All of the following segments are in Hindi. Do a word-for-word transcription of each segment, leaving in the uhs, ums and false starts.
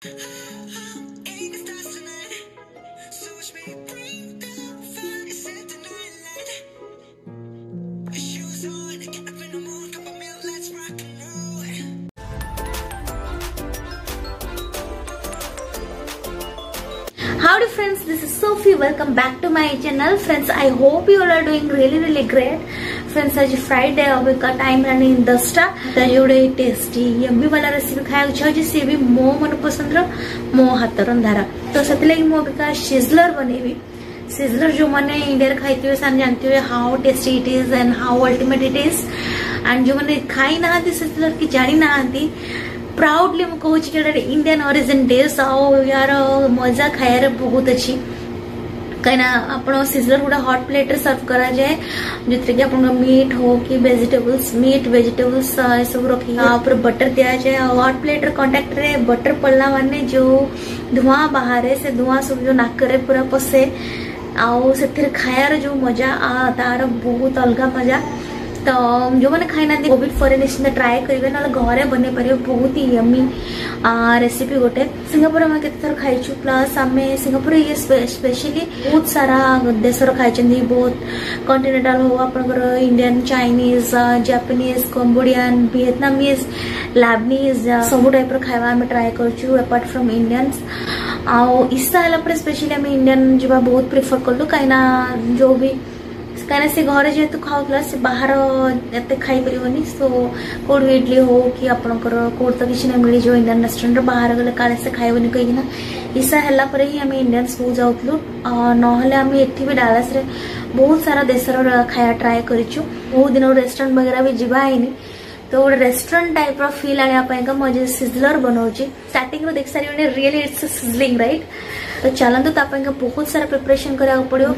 Howdy friends, this is Sophie. Welcome back to my channel. Friends, I hope you all are doing really really great. Friends, आज Friday अभी का टाइम रहने दसटा तो जोड़े टेस्टी यम्मी वाला रेसिपी खाया अच्छा जिससे भी मो मन पसंद रो मो हाथ रंधारा तो सतले लगी मो अभी शिजलर बनेबी शिजलर जो मैंने इंडिया खाई थी सान जानती हुए how tasty it is and how ultimate it is and जो मैंने खाई ना शिजलर की जानी ना प्राउडली मु कहूँ कि इंडियन ओरिजिन डिश आओ यार मजा खाया बहुत अच्छी कहीं आप सिजलर गुड़ा हॉट प्लेट सर्व करा जाए जो कि आप मीट हो कि वेजिटेबल्स मीट वेजिटेबल्स सब रखी बटर दिया जाए हॉट प्लेट कांटेक्ट रे बटर पड़ला माने जो धुआं बाहर से धुआं सब जो नाक रे पूरा पसे आउ से खायार जो मजा आ तार बहुत अलग मजा तो जो मैंने खाई ना कोविड फॉर निश्चित ट्राए करेंगे ना घरे बने पारे बहुत ही यम्मी रेसिपी गोटे सिंगापुर में केते थर खाइछु प्लस आम सिंगापुर ये स्पेशली बहुत सारा देशर खाई बहुत कॉन्टिनेंटल हो आपनकर Indian Chinese Japanese Cambodian Vietnamese Lebanese सब टाइप खाଇବା आम ट्राए करछु अपार्ट फ्रॉम इंडियंस आउ इस्सा है स्पेशली आम इंडियन जीवा बहुत प्रिफर कलु कहीं जो भी कहीं से घर जेहेतु खाऊला से बाहर एत खाई पारे सो कौट इडली हो कि आपंकर कौट तो किसी ना मिल जाओ इंडियन रेस्टोरेंट बाहर गले काले से खाइबनी कहीं ईसा है ही आम इंडियंस बहुत जाऊँ ना आम एटी भी डालास रे बहुत सारा देशर खाया ट्राए करूँ बहुत दिन रेस्टोरेंट वगैरह भी जावानी तो गोटे रेस्टोरेंट टाइप फील आने मुझे सिजलर बनाऊँगी स्टार्टिंग देख सारे रियली इट्स सिजलिंग राइट तो चलते तो बहुत सारा प्रिपरेशन करा पड़ो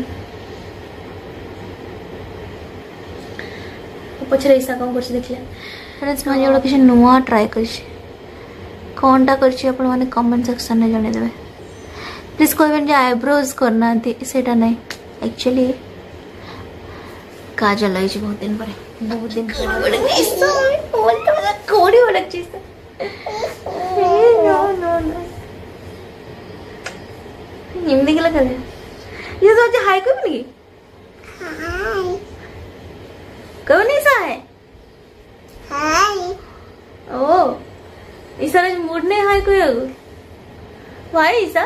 पछरे ऐसा कौन कर देखिए फ्रेंड्स मैं जो किसी नुआ ट्राए कर कौन टा कर कमेंट सेक्शन में जनईदे प्लीज कह आईब्रोज करना सेटा नहीं एक्चुअली काजल लगी बहुत दिन पर बहुत दिन कोड़ी वाला चीज हिंदी के लगा ये तो हाई को भी नहीं कौन ऐसा है हाय ओ ईसा रे मूड ने हाय कोई वाई ईसा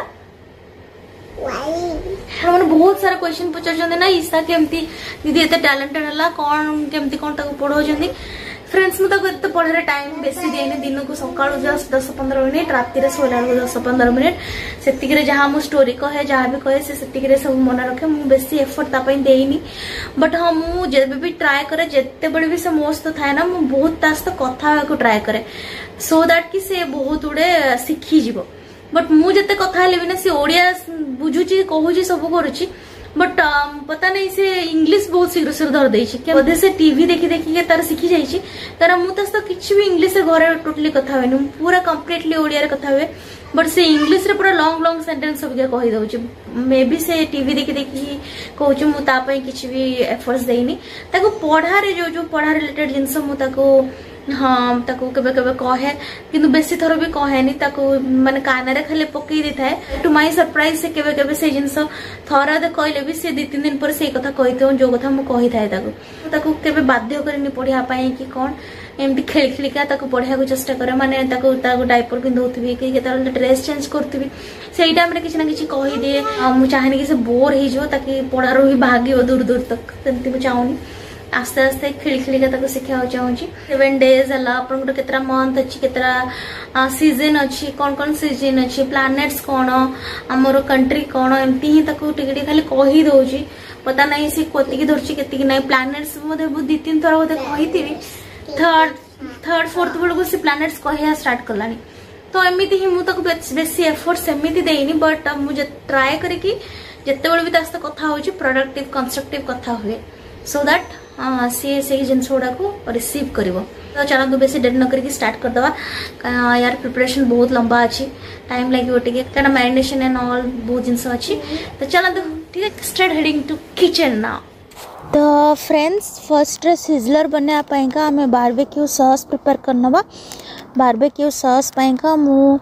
वाई हमन बहुत सारा क्वेश्चन पूछर जंदे ना ईसा केमती दीदी एते टैलेंटेड हला कौन केमती कौन ताको पढ़ो जंदी फ्रेंड्स मु ताको एते पढ़रे टाइम बेसी देने दिन को सकाळु जस्ट दस पंद्रह मिनिट राति रे सोला को दस पंद्रह मिनिट सेतिक रे जहां मु स्टोरी कहे जहां भी कहे से सेतिक रे सब मन रखे मु बेसी एफर्ट ता पई देइनी बट हां मु जेबे भी ट्राई करे जेते बडे भी से मोस्ट थाए ना मु बहुत तास तो कथा को ट्राई करे सो दैट कि से बहुत उडे सिखी जीवो बट मु जेते कथा हेले बिना से ओडिया बुझुची कहूची सब करूची बट um, पता नहीं से इंग्लिश बहुत शीघ्र शीघ्र धर देछि के बोधे से टीवी देखि देखि के तार सिखी जाइछि तार मु तो किछि भी इंग्लिश रे घरे टोटली कथा होइनु पूरा कंप्लीटली ओडिया रे कथा होए बट से इंग्लिश रे पूरा लॉन्ग लॉन्ग सेंटेंस सब के कहि दउछि मे बी से टीवी देखि देखि कहूछि मु ता पई किछि भी एफर्ट्स देइनी ताको पढ़ा रे जो जो पढ़ा रिलेटेड जिंस मु ताको हाँ ताको केबे केबे कहे किंतु बेसी थर भी कहेनी ताको माने कान रे खाली पकई दी थाए टू माय सरप्राइज से केबे केबे से जिंस थरा दे कहले भी से दो तीन दिन पर से कथा कहितो जो कथा मु कहि थाए ताको ताको केबे बाध्य करनी पढ़िया पाए कि कोन एमती खेल खेलिका ताको पढ़िया को चेष्टा करे माने ताको ताको डायपर पिंधौथबी कि केतार ड्रेस चेंज करथबी सेही टाइम रे किछि ना किछि कहि दिए मु चाहनी कि से बोर हे जो ताकि पढ़ारो ही भागियो दूर दूर तक तंती मु चाहूनी आस्ते आस्ते खेल खेलिका ताको सिखा चाहूँगी सेवेन डेज है आपन केतरा मंथ अच्छी केतरा सीजन अच्छी कौन कौन सीजन अच्छी प्लानेट्स कौन आमर कंट्री कौन एमती ही ताको टिके खाली कही दउची पता नहीं सी कोतिकी धरची केतिकी नहीं प्लानेट्स बोधे दी तीन थर बोधे कही थर्ड थर्ड फोर्थ बेलू से प्लानेट्स कहिया स्टार्ट कलानी तो एमती ही मुझे बेसी एफर्ट्स एमती देनी बट मुझे ट्राए करी जिते बड़े भी तास कथा हो प्रोडक्टिव कंस्ट्रक्टिव कथा हुए सो दैट सी से जिनस गुड़ा को रिसीव कर तो चलते बेसी डेट न करके स्टार्ट करदे यार प्रिपरेशन बहुत लंबा अच्छी टाइम लगे टे क्या मैरिनेशन एंड ऑल बहुत जिनस अच्छी तो चलते ठीक है start heading to kitchen now तो फ्रेंड्स फर्स्ट सिजलर बनाया आम बारबेक्यू सॉस प्रिपेयर करना बारबेक्यू सॉस पाइका मु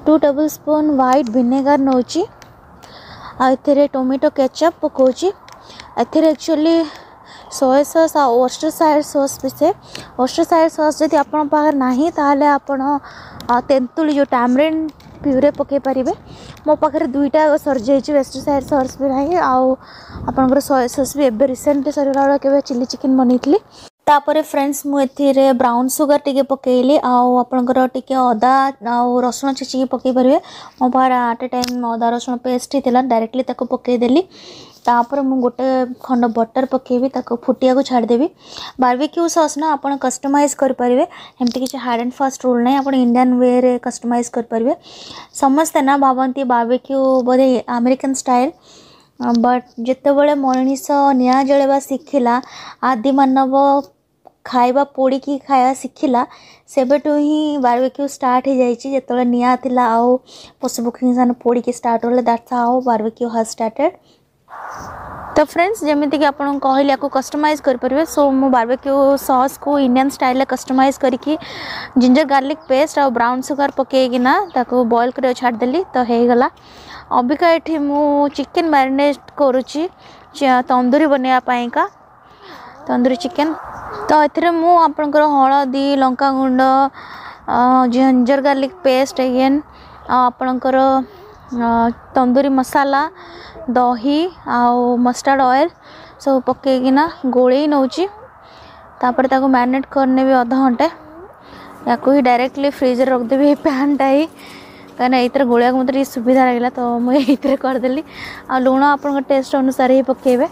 two tablespoon white vinegar नौची आरे टोमेटो केचप पकाउची एथिरे एक्चुअली सोया सॉस आ ओस्टरसायर सॉस पिसे ओस्टरसायर सॉस जदि आपण पाखर नाही ताले आपण तेंतुली जो टैमरिन प्यूरे पकई पारे मो पाखे दुईटा सर जाइए ओस्टरसायर सॉस भी ना आउ आपंकर सोया सॉस भी एवं रिसेंटली सरीगला के चिली चिकेन बनई तापर फ्रेंड्स मुझे ब्राउन सुगर टी पकईली आपंकर टी अदा आउ रसुण छेचिकी पकई पारे मो पाखे आट ए टाइम अदा रसुण पेस्ट होता डायरेक्टली पकईदेली तापर मु गोटे खंड बटर पकेबी ताको फुटिया को छाड़देवी बारबेक्यू सॉस ना आप कस्टमाइज करेंगे एमती किसी हार्ड एंड फास्ट रूल ना आप इंडियन वे रे कस्टमाइज करेंगे समस्ते ना भावती बारबेक्यू बोधे अमेरिकन स्टाइल बट जितेबले मनीष निआ जलवा शिखिला आदि मानव खाइबा पोड़ी की खाया शिखिला सेबेटू ही बारबेक्यू स्टार्ट हो जाइए जिते निआ थिला आउ पशु पक्षी सान पोड़ी की स्टार्ट होले that's how barbecue has started. तो फ्रेंड्स जमीती कि आपको कहली आपको कस्टमाइज करेंगे सो मो बारबेक्यू सॉस को इंडियन स्टाइल कस्टमाइज करके जिंजर गार्लिक पेस्ट और ब्राउन सुगर पकईकिना ताको बॉयल कर छाड़देली तो हो गला। अबिका ये मु चिकेन मैरिनेट करुच्ची तंदूरी बनवाई का तंदूरी चिकेन तो ये मु आपंकर हलदी लंका गुंड जिंजर गार्लिक पेस्ट एगेन आपंकर तंदूरी मसाला दही आउ मस्टर्ड ऑयल सब पकईकिना गोले नौची तापर ताको मैरिनेट करने भी अध घंटे या ही डायरेक्टली फ्रिज रखदेवी पैनटा ही कहीं ये गोलिया मतलब सुविधा लगे तो मुझे करदेली आ लुण आप टेस्ट अनुसार ही पकेबे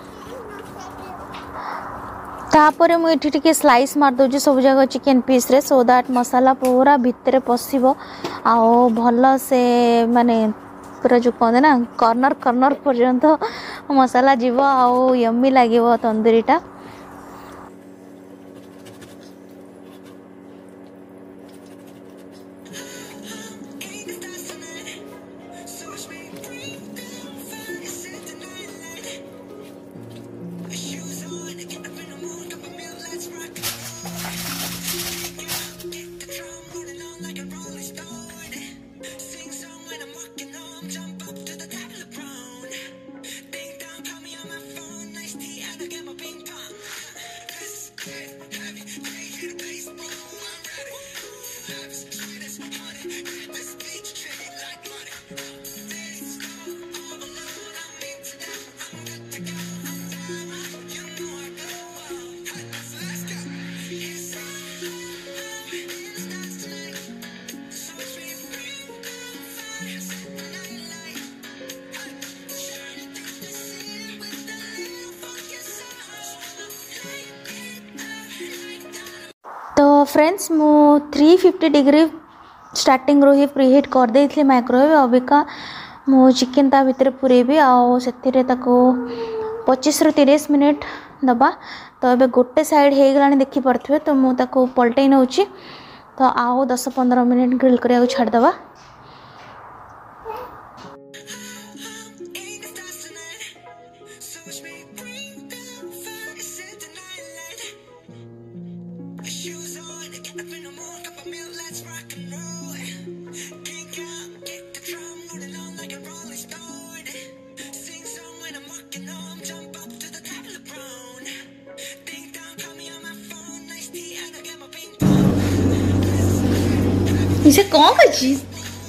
तापर मुझे स्लाइस मारदे सब जगह चिकेन पीस रे सो दैट मसाला पूरा भितर पशिबो आओ भल से माने पूरा जो कहते ना कॉर्नर कॉर्नर पर्यंत मसाला जीव आओ यम्मी लगे तंदूरीटा। तो फ्रेंड्स मु थ्री फिफ्टी डिग्री स्टार्टिंग रो ही प्रीहीट कर देइथले माइक्रोवेव अबिका मु चिकेन ता भीतर पुरेबी आउ सेतिरे ताको पच्चीस रु तीस मिनिट दबा तो ए गोटे साइड हो गलानी देखी पारे तो मु ताको पलटई नौची तो आओ दस पंद्रह मिनिट ग्रिल करिया छाड़दबा। इसे कौन का चीज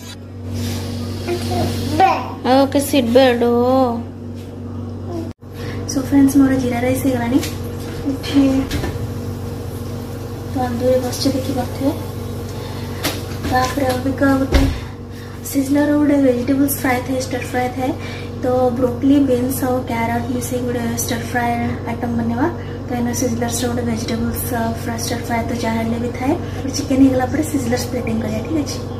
ओके सीट बेल्ट हो सो फ्रेंड्स मोर जीरा राइस हे गलानी तंदूरी बस देखी पाथे तापर अबिका गोटे सीजनर गोटे वेजिटेबल्स फ्राई थे स्टर फ्राई थे तो ब्रोकली बीन्स और कैरट मिसे गोटे स्टर फ्राई आइटम बनवा तो इन सिजलर्स गोटे वेजिटेबल्स फ्राई स्टर फ्राई तो जहाँ भी थाए चिकेन हो गला सिजलर्स प्लेटिंग करिया ठीक अच्छे।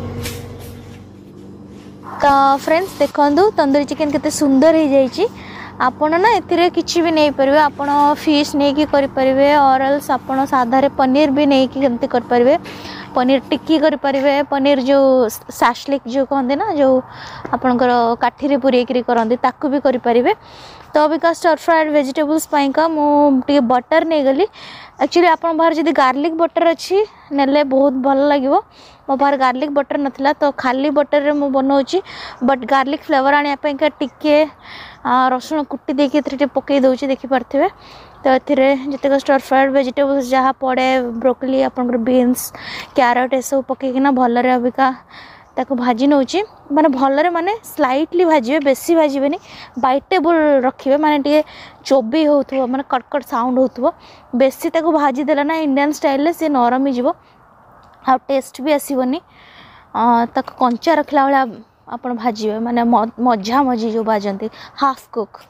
तो फ्रेंड्स देखो तंदूरी चिकेन केते सुंदर हो जाइए आपण ना ए किसी भी नहीं पारे आपण फिश नहीं कि करें और एल्स आपण साधारे पनीर भी नहीं कि केमती कर पारे पनीर टिक्की करें पनीर जो साशलिक जो कहते ना जो आपणकर काठी पूरे करते ताकू भी करें। तो अबिका स्टर फ्राइड वेजिटेबल्स पाइका मुझे बटर नहीं गली एक्चुअली आपन बाहर जब गार्लिक बटर अच्छी नेले बहुत भल लगे मो बाहर गार्लिक बटर नाला तो खाली बटर रे मु बनाऊँगी बट गार्लिक फ्लेवर आने टिके रसुण कुटी देके पकई दूसरी देखिपे। तो ये जितक स्टर फ्राइड वेजिटेबल्स जहाँ पड़े ब्रोकली आपंकर बीन्स क्यारट ए सब पकईकिना भलरे अबिका ताको भाजी नौची माने भलरे माने स्लाइटली भाजिबे बेसी भाजिबेनी बाइटेबल रखिबे माने टिके चोबी होथुबो माने कटकट साउंड होथुबो बेसी ताको भाजी देला ना इंडियन स्टाइल ले से नरम ही जीवो आ टेस्ट भी आसीबनी ताको कंचा रखला वाला आपण भाजिबे माने मझा मझी जो भाजंती हाफ कुक।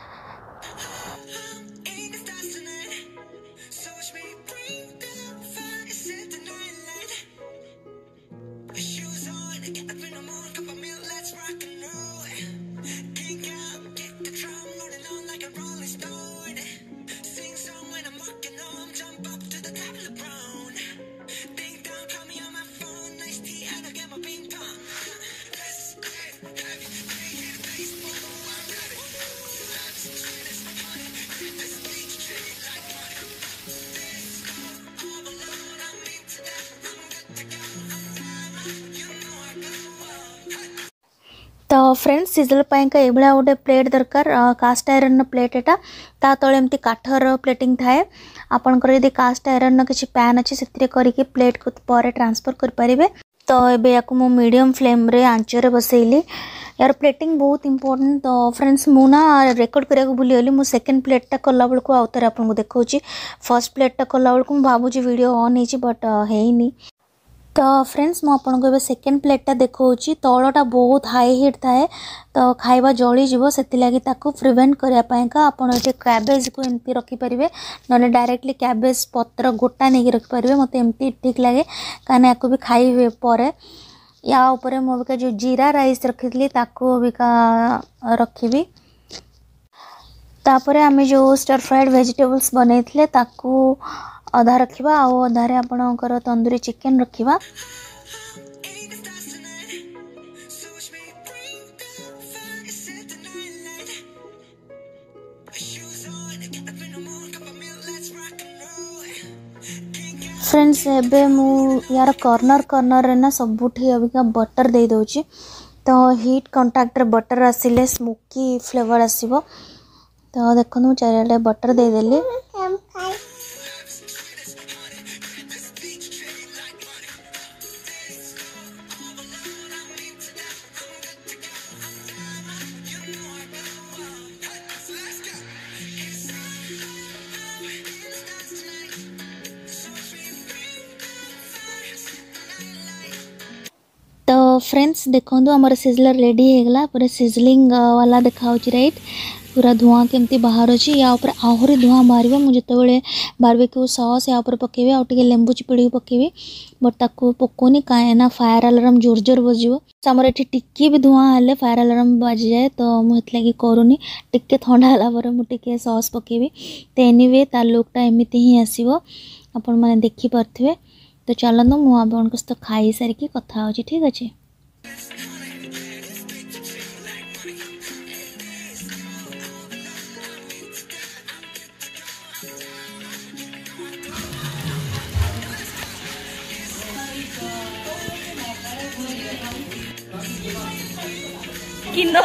तो फ्रेंड्स सिजल पाइका ये गोटे प्लेट दरकार कास्ट आयरन प्लेट एटा ता तले एमती काठर प्लेटिंग थाए आपनकर यदि कास्ट आयरन किसी पैन अच्छे से करके प्लेट को पर ट्रांसफर कर पारे। तो ये या मीडियम फ्लेम रे आंचरे बसैली यार प्लेटिंग बहुत इंपोर्टेंट। तो फ्रेंड्स मुना रेकर्ड करने को भूलीगली मु सेकेंड प्लेटा कला बेलू आउ थे आपको देखा फर्स्ट प्लेटा कला बेलू भावुँ वीडियो ऑन हो बट है। तो फ्रेंड्स मुझे सेकेंड प्लेटा देखा तलटा बहुत हाई हिट थाए तो खाइबा जली जीवो सेति लगी ताकू प्रिवेंट करिया पाएका आपण ये कैबेज को एमती रखी परिवे नले डायरेक्टली कैबेज पत्र गोटा नहीं रखी परिवे मते एमती ठीक लगे काने याको भी खाई हुए परे या ऊपर मुझे जो जीरा राइस रखी ताकू अबिका रखी तापर आम जो स्टर फ्राइड वेजिटेबल्स बनई ताकू अधा रखा आउ अधारे आपणकर तंदूरी चिकेन रखा। फ्रेंड्स एबे मु यार कॉर्नर कॉर्नर रे ना सबुठी अबिका बटर दे दोची तो हीट कांटेक्ट रे बटर आसिले स्मोकी फ्लेवर आसीबो। तो देखो चारियाडे बटर दे देली तो फ्रेंड्स देखो आमर सिजलर रेडी होगला पूरा सिजलिंग वाला देखा राइट पूरा धुआं केमती बाहर अच्छी या ऊपर आहरी धुआं बाहर मुझे जो बारबेक्यू सॉस या ऊपर पकेबी आउ टिके लेंबू चिपुड़ी पकेबी बट ताकू पकोनी कहीं फायर अलार्म जोर जोर बजिबो आमर ये टिके भी धुआं हेले फायर अलार्म बाजी जाए तो मुझे लगी करूनी टिके ठंडा होला पर मुझे सॉस पकेबी तो एनीवे तार लुकटा एमती ही आसीबो आपण माने देखि पारथिबे। तो चलना मु आपन सहित खाई सारिकी कथा होची ठीक अच्छे। किनो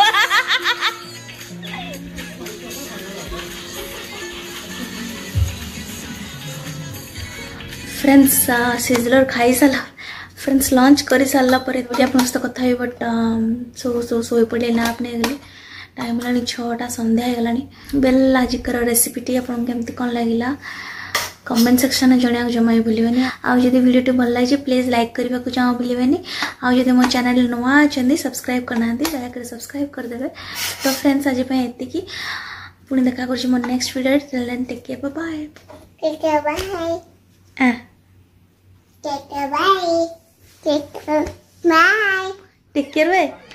फ्रेंड्स सिजलर खाई सारा फ्रेंड्स लंच कर सारा सहित कथा हुई बट सो सो शो पड़े नाप नहीं गली टाइम है छटा संध्या होगला बेल आजिकर रेसिपीटी आपमती कौन लगे कमेंट सेक्शन में जन जमा भी भूलें आदि वीडियो भल लगे प्लीज लाइक करने को चाहो भूलें आदि मो चैनल नुआ अच्छा सब्सक्राइब करना दया सब्सक्राइब करदे। तो फ्रेंड्स आज ये पुणी देखा कर मो next video take care bye bye take care bye take care bye